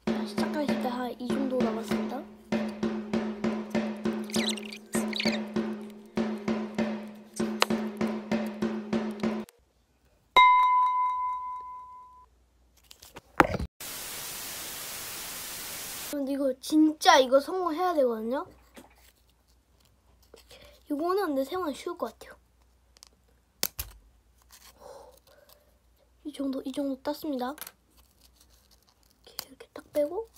시작하실 때 한 이 정도 남았습니다. 근데 이거 진짜 이거 성공해야 되거든요. 이거는 근데 생각보다 쉬울 것 같아요. 이 정도 땄습니다. 이렇게 딱 빼고